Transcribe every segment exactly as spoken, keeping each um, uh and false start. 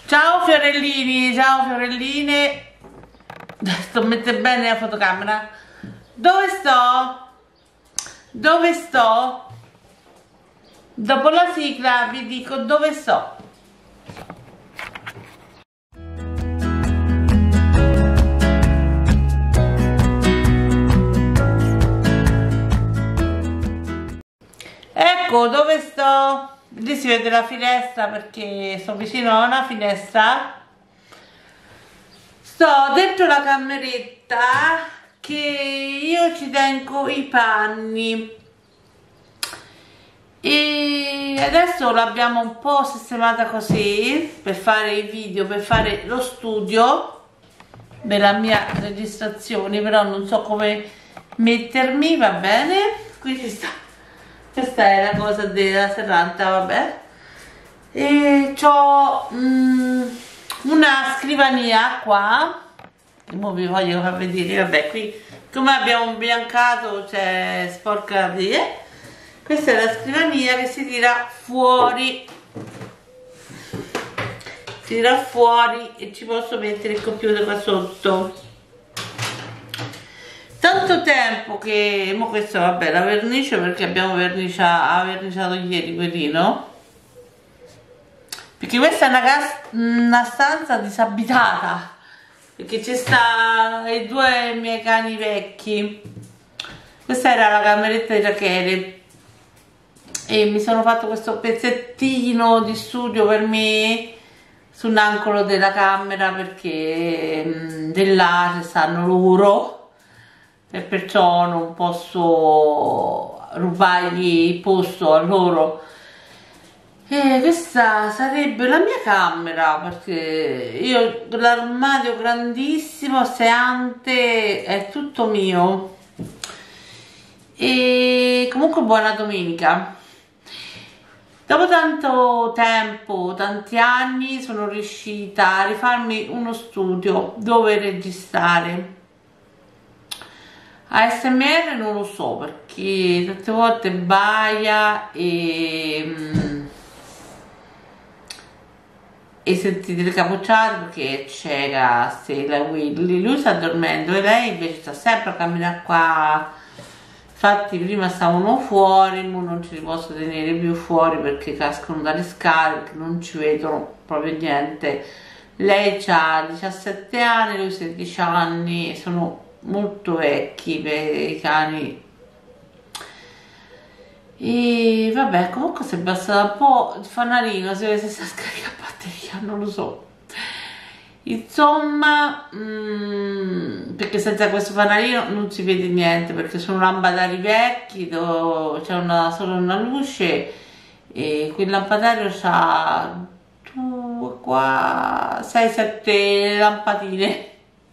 Ciao fiorellini, ciao fiorelline. Sto mettendo bene la fotocamera. Dove sto? Dove sto? Dopo la sigla vi dico dove sto. Ecco dove sto. Lì si vede la finestra perché sto vicino a una finestra. Sto dentro la cameretta che io ci tengo i panni e adesso l'abbiamo un po' sistemata così per fare i video, per fare lo studio della mia registrazione, però non so come mettermi. Va bene, qui ci sta. Questa è la cosa della serranta, vabbè. E c'ho mm, una scrivania qua, che ora vi voglio far vedere. Vabbè, qui come abbiamo imbiancato c'è sporca di eh. Questa è la scrivania che si tira fuori, si tira fuori e ci posso mettere il computer qua sotto. Tanto tempo che, mo questo vabbè, la vernice perché abbiamo vernicia, ha verniciato ieri Guerrino, perché questa è una, una stanza disabitata, perché ci sta i due miei cani vecchi. Questa era la cameretta di Rachele e mi sono fatto questo pezzettino di studio per me su un angolo della camera, perché mh, di là ci stanno loro e perciò non posso rubargli il posto a loro. E questa sarebbe la mia camera, perché io l'armadio grandissimo, seante, è tutto mio. E comunque buona domenica. Dopo tanto tempo, tanti anni, sono riuscita a rifarmi uno studio dove registrare. A S M R non lo so, perché tante volte baia e, e sentite le capocciate perché è cieca, se la Willy, lui sta dormendo e lei invece sta sempre a camminare qua. Infatti prima stavano fuori, ma non ci posso tenere più fuori perché cascano dalle scale, perché non ci vedono proprio niente. Lei ha diciassette anni, lui sedici anni, sono molto vecchi per i cani. E vabbè, comunque si è abbassato un po' il fanalino, se si sta scaricando la batteria, non lo so. Insomma, mm, perché senza questo fanalino non si vede niente, perché sono lampadari vecchi dove c'è una, solo una luce e quel lampadario ha due, qua, sei, sette lampadine.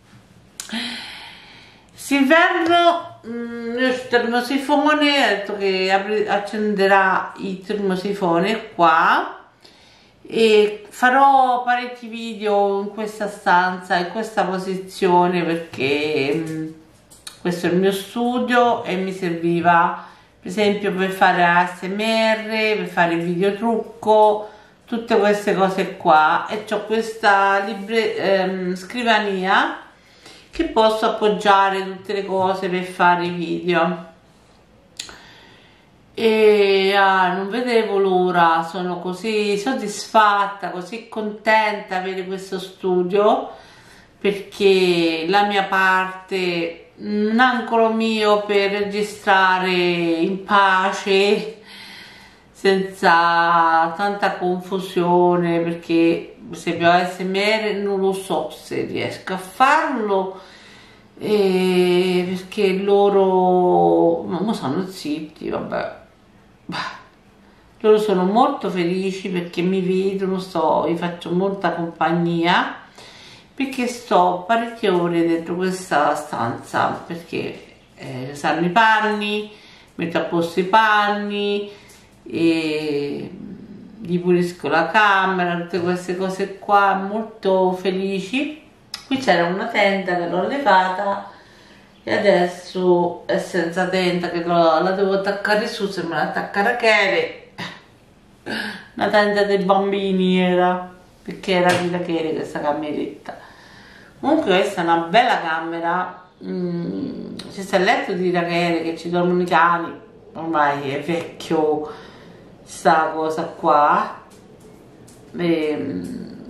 S'inverno mm, io il termosifone, ha detto che accenderà il termosifone qua e farò parecchi video in questa stanza, in questa posizione, perché mh, questo è il mio studio e mi serviva per esempio per fare A S M R, per fare il video trucco, tutte queste cose qua. E ho questa libre, ehm, scrivania che posso appoggiare tutte le cose per fare i video. E ah, non vedevo l'ora, sono così soddisfatta, così contenta di avere questo studio, perché la mia parte, un angolo mio per registrare in pace, senza tanta confusione, perché se più A S M R non lo so se riesco a farlo, e perché loro non sono zitti, vabbè. Loro sono molto felici perché mi vedono, sto, gli faccio molta compagnia, perché sto parecchie ore dentro questa stanza, perché eh, sanno i panni, metto a posto i panni e gli pulisco la camera, tutte queste cose qua, molto felici. Qui c'era una tenda che l'ho levata e adesso è senza tenda, che la, la devo attaccare su, sembra attaccare Rachele. Una tenda dei bambini era, perché era di Rachele questa cameretta. Comunque questa è una bella camera, mm, c'è sta il letto di Rachele che ci dormono i cani, ormai è vecchio sta cosa qua, e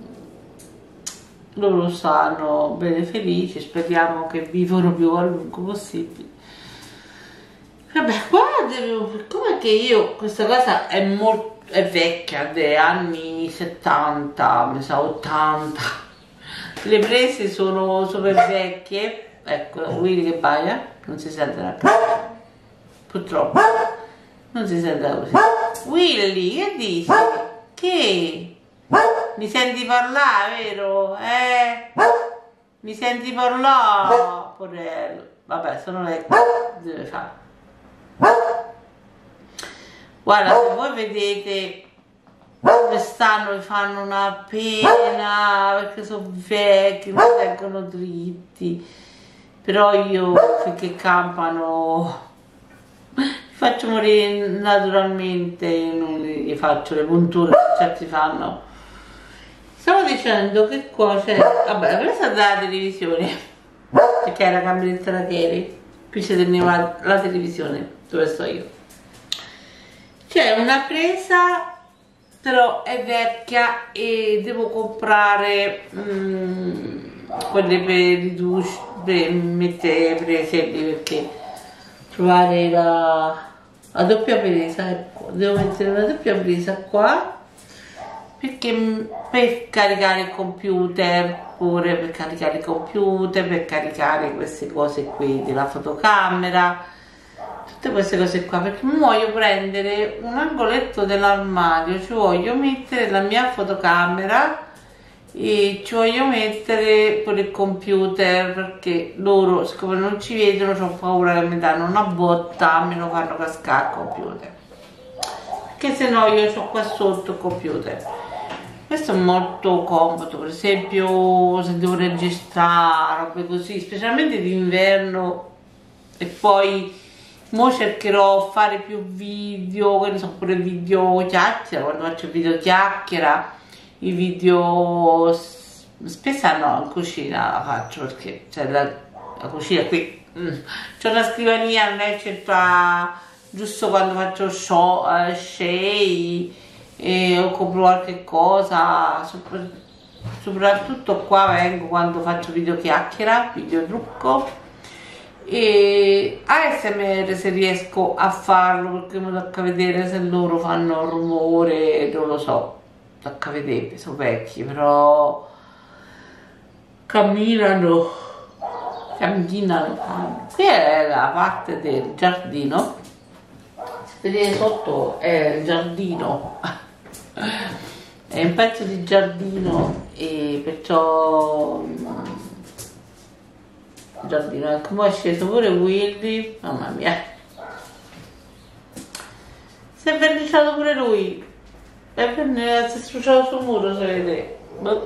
loro stanno bene felici, speriamo che vivono più a lungo possibile. Vabbè, guardate, com'è che io, questa cosa è molto, è vecchia, degli anni settanta, mi sa ottanta, le prese sono super vecchie, ecco, Willy che baia, non si sente la casa, purtroppo, non si sente così. Willy, che dici? Che? Mi senti parlare, vero? Eh? Mi senti parlare? Porello. Vabbè, sono vecchio, deve fare. Guarda, se voi vedete come stanno, mi fanno una pena perché sono vecchi, non tengono dritti, però io finché campano li faccio morire naturalmente, non gli faccio le punture che certi fanno. Stavo dicendo che qua c'è, vabbè, questa è la televisione, perché era cameretta da Rachele, qui si teneva la televisione dove sto io. C'è una presa, però è vecchia e devo comprare mm, quelle per i douche, per mettere prese perché trovare la, la doppia presa, ecco, devo mettere una doppia presa qua perché per caricare il computer, pure per caricare il computer, per caricare queste cose qui della fotocamera, tutte queste cose qua, perché mi voglio prendere un angoletto dell'armadio, ci voglio mettere la mia fotocamera e ci voglio mettere pure il computer, perché loro, siccome non ci vedono, ho paura che mi danno una botta, me lo fanno cascare il computer, perché se no io ho qua sotto il computer. Questo è molto comodo, per esempio se devo registrare robe così, specialmente d'inverno, e poi mo cercherò di fare più video, che ne so, pure video chiacchiera, quando faccio video chiacchiera, i video spesso no, in cucina la faccio perché c'è la, la cucina qui, mm. C'è una scrivania, non è certo giusto quando faccio show, uh, shake, e o compro qualche cosa, soprattutto qua vengo quando faccio video chiacchiera, video trucco, e A S M R se riesco a farlo, perché mi tocca vedere se loro fanno rumore, non lo so, tocca vedere, sono vecchi, però camminano, camminano. Qui è la parte del giardino, se vedete sotto è il giardino, è un pezzo di giardino e perciò giardino, ecco, poi è sceso pure Willy, mamma mia, si è verniciato pure lui, è verniciato, si è strusciato sul muro, se vedete.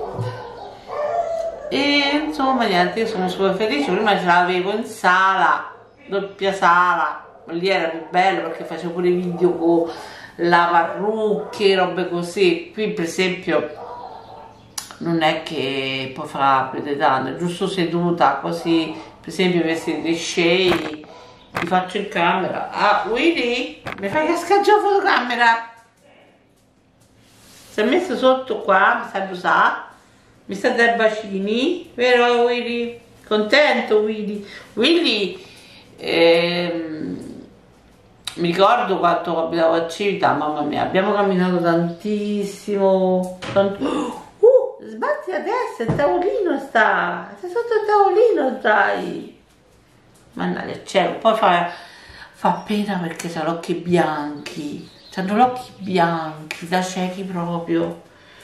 E insomma niente, io sono super felice, prima ce l'avevo in sala, doppia sala, lì era più bello perché facevo pure video con la parrucche, robe così. Qui per esempio non è che può fare più di tanto, è giusto seduta così, per esempio i vestiti di shake li faccio in camera. Ah, Willy, mi fai cascare la fotocamera? Si è messo sotto qua, mi sta a usare, mi sta a dare bacini, vero Willy? Contento Willy? Willy, ehm, mi ricordo quando abitavo a Civita, mamma mia, abbiamo camminato tantissimo, tant... uh, sbatti la testa, il tavolino sta, stai sotto il tavolino, stai, mannaggia il cielo, poi fa, fa pena perché ha gli occhi bianchi, hanno gli occhi bianchi, da ciechi proprio,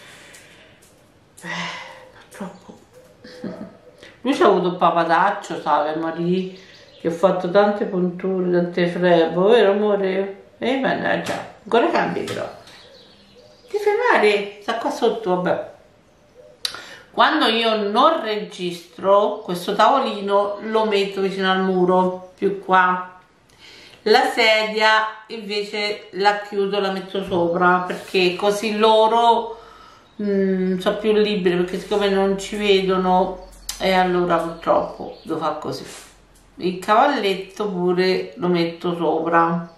eh, purtroppo, lui c'ha avuto un papataccio, sa, Marie, che ho fatto tante punture, tante frevo, vero amore? E mannaggia, ancora cambi però. Ti fai male? Sta qua sotto, vabbè. Quando io non registro, questo tavolino lo metto vicino al muro, più qua. La sedia invece la chiudo, la metto sopra, perché così loro mm, sono più libere, perché siccome non ci vedono e allora purtroppo devo fare così. Il cavalletto pure lo metto sopra.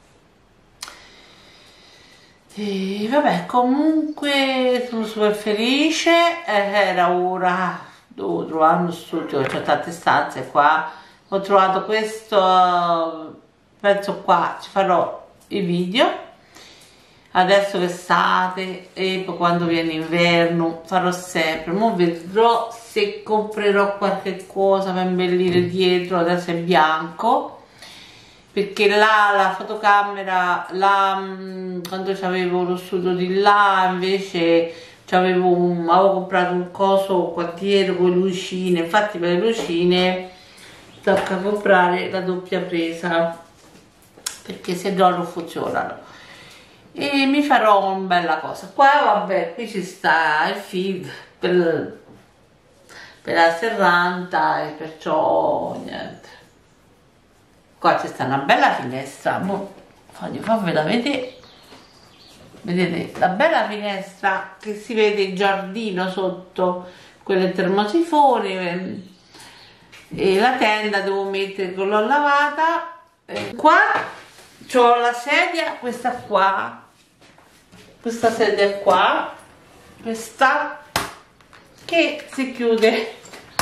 E vabbè, comunque sono super felice. Eh, era ora, devo trovare uno studio, c'ho tante stanze qua. Ho trovato questo, penso qua ci farò i video. Adesso che estate e poi quando viene inverno farò sempre. Mo vedrò se comprerò qualche cosa per imbellire dietro. Adesso è bianco, perché là la fotocamera, là, quando avevo lo studio di là, invece avevo, un, avevo comprato un coso qua dietro con le lucine. Infatti per le lucine tocca comprare la doppia presa, perché se no non funzionano. E mi farò una bella cosa. Qua vabbè, qui ci sta il feed per, per la serranta, e perciò niente. Qua c'è sta una bella finestra. Mo voglio farvela vedere. Vedete la bella finestra che si vede il giardino sotto, quello è termosifone. E la tenda devo mettere che l'ho lavata. E qua c'ho la sedia, questa qua, questa sedia qua, questa che si chiude.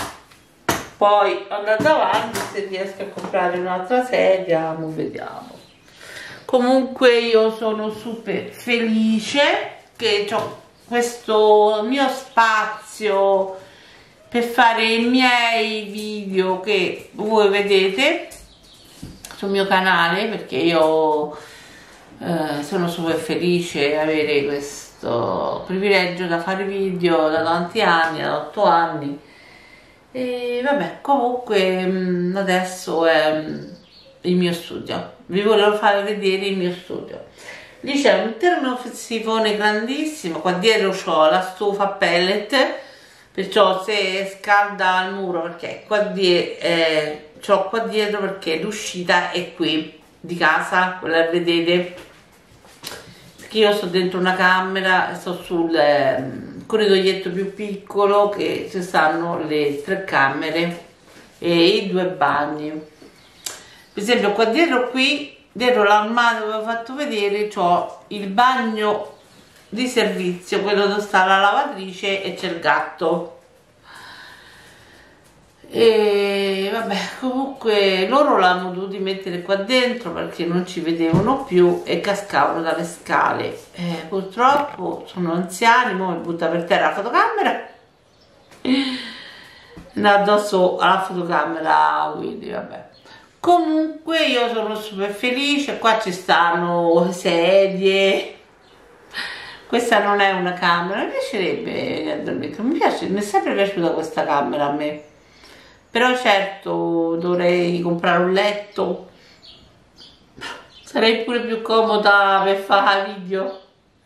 Poi andando avanti, se riesco a comprare un'altra sedia, lo vediamo. Comunque io sono super felice che ho questo mio spazio per fare i miei video che voi vedete sul mio canale, perché io eh, sono super felice di avere questo privilegio da fare video da tanti anni, da otto anni. E vabbè, comunque adesso è il mio studio. Vi volevo fare vedere il mio studio. Lì c'è un termosifone grandissimo, qua dietro c'ho la stufa a pellet, perciò se scalda il muro, perché qua dietro eh, c'ho qua dietro, perché l'uscita è qui di casa, quella che vedete, perché io sto dentro una camera, sto sul eh, corridoietto più piccolo, che ci stanno le tre camere e i due bagni. Per esempio qua dietro, qui dietro l'armadio che vi ho fatto vedere, c'ho il bagno di servizio, quello dove sta la lavatrice e c'è il gatto. E vabbè, comunque loro l'hanno dovuto mettere qua dentro perché non ci vedevano più e cascavano dalle scale. Eh, purtroppo sono anziani, ora mi butta per terra la fotocamera e addosso alla fotocamera, quindi vabbè. Comunque io sono super felice. Qua ci stanno sedie. Questa non è una camera, mi piacerebbe dormire, mi piace, mi è sempre piaciuta questa camera a me. Però certo dovrei comprare un letto, sarei pure più comoda per fare video.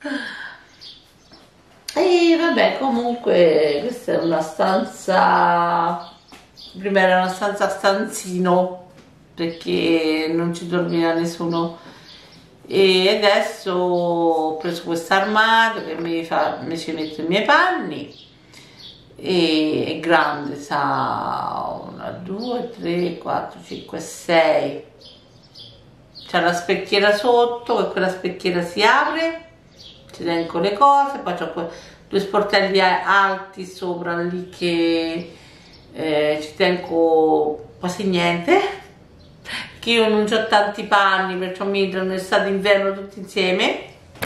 E vabbè, comunque questa è una stanza, prima era una stanza stanzino perché non ci dormiva nessuno, e adesso ho preso questo armadio che mi, fa, mi ci metto i miei panni. E è grande, sa, una, due, tre, quattro, cinque, sei. C'è la specchiera sotto, che quella specchiera si apre, ci tengo le cose, poi c'ho due sportelli alti sopra lì che eh, ci tengo quasi niente, che io non ho tanti panni, perciò mi entrano estate e inverno tutti insieme.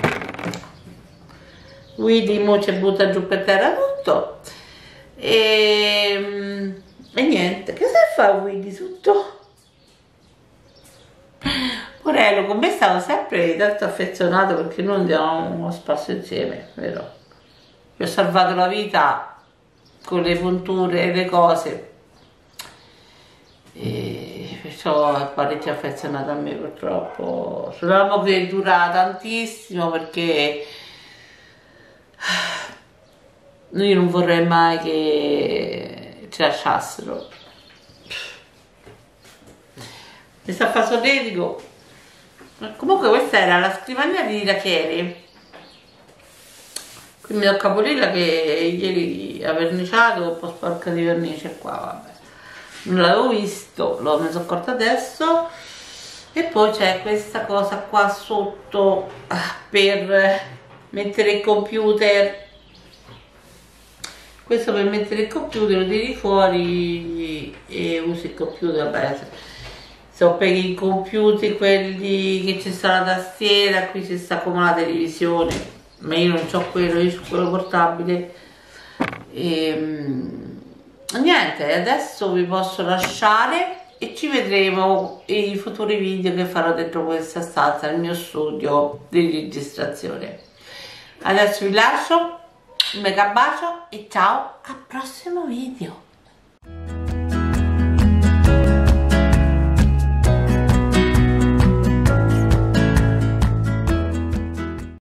Quindi mo ci butta giù per terra tutto. E, e niente, che se fa Willy tutto? Porello, con me stavo sempre tanto affezionato perché noi andiamo uno spazio insieme, vero? Gli ho salvato la vita con le punture e le cose, e perciò è parecchio affezionato a me. Purtroppo speriamo che dura tantissimo, perché io non vorrei mai che ci lasciassero. Mi sta a fare solletico. Comunque questa era la scrivania di Rachele. Qui mi tocca Polilla che ieri ha verniciato, un po' sporca di vernice qua, vabbè. Non l'avevo visto, l'ho messo accorto adesso. E poi c'è questa cosa qua sotto per mettere il computer. Questo per mettere il computer, lo tiri fuori e usi il computer. Vabbè, se per i computer quelli che ci sta la tastiera, qui ci sta come la televisione, ma io non ho quello, io ho quello portabile. E niente, adesso vi posso lasciare e ci vedremo i futuri video che farò dentro questa stanza, nel mio studio di registrazione. Adesso vi lascio, un mega bacio e ciao al prossimo video.